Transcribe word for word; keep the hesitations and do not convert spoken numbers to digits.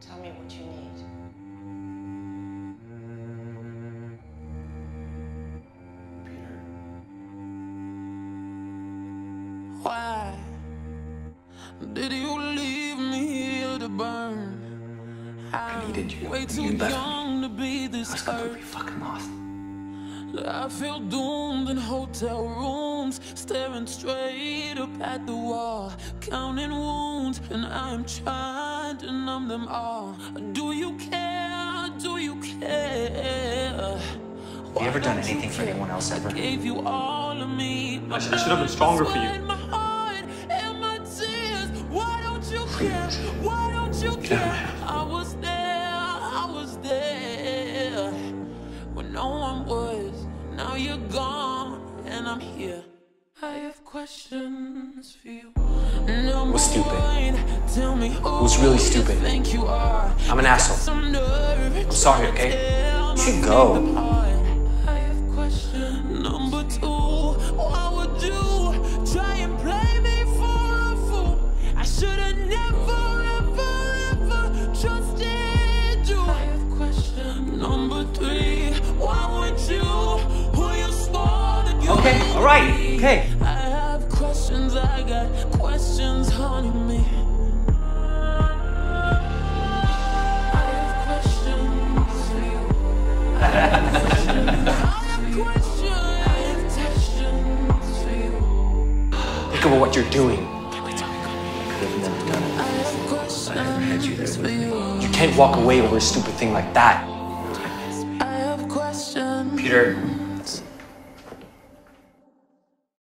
Tell me what you need. Peter. Why did you leave me here to burn? I needed you. Way too You left young me. to be this I was hurt. completely fucking lost. I feel doomed in hotel rooms, staring straight up at the wall, counting wounds, and I'm trying to numb them all. Do you care? Do you care? Have you ever done anything for anyone else ever? I gave you all of me. I should, I should have been stronger for you. Please. Why don't you Get out of my care? house. I was there, I was there when no one was. Now you're gone and I'm here. I have questions for you. It was stupid. Tell me who It was really stupid. you think you are. I'm an asshole. I'm sorry, okay? You should go. I have question number two. Why would you try and play me for a fool? I should have never, ever, ever trusted you. I have question number three. Why would you? Who you swore that you Okay, would alright, be? okay. I have questions, I got questions haunting me. I have questions for you. I have questions. I have questions. I have questions for you. Think about what you're doing. I have questions for you. You can't walk away over a stupid thing like that. I have questions. Peter.